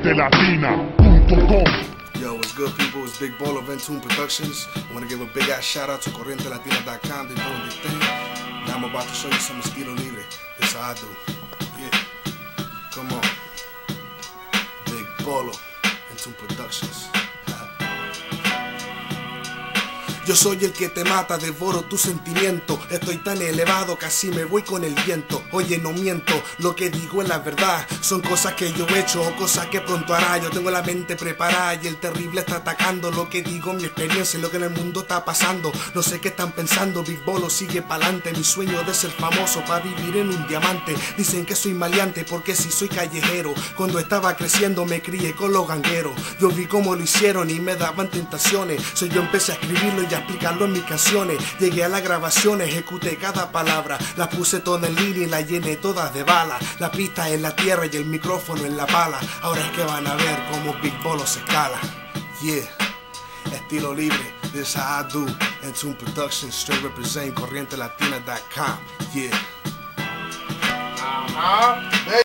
corrientelatina.com. Yo, what's good, people? It's Big Bolo of Entune Productions. I want to give a big ass shout out to corrientelatina.com. They're doing their thing. Now I'm about to show you some estilo libre. That's how I do. Yeah. Come on. Big Bolo, Entune Productions. Yo soy el que te mata, devoro tu sentimiento. Estoy tan elevado, casi me voy con el viento. Oye, no miento, lo que digo es la verdad. Son cosas que yo he hecho o cosas que pronto hará. Yo tengo la mente preparada y el terrible está atacando. Lo que digo, mi experiencia, lo que en el mundo está pasando. No sé qué están pensando, Big Bolo sigue pa'lante. Mi sueño de ser famoso, pa' vivir en un diamante. Dicen que soy maleante porque si soy callejero. Cuando estaba creciendo me crié con los gangueros. Yo vi cómo lo hicieron y me daban tentaciones. So yo empecé a escribirlo y a explicarlo en mis canciones. Llegué a la grabación, ejecuté cada palabra. La puse toda en línea y la llené todas de bala. La pista en la tierra y el micrófono en la pala. Ahora es que van a ver cómo Big Bolo se escala. Yeah, estilo libre, this how I do. Entune Productions, straight represent corrientelatina.com. Yeah.